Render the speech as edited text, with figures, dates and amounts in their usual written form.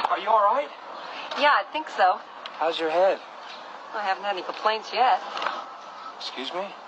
Are you all right? Yeah, I think so. How's your head? I haven't had any complaints yet. Excuse me?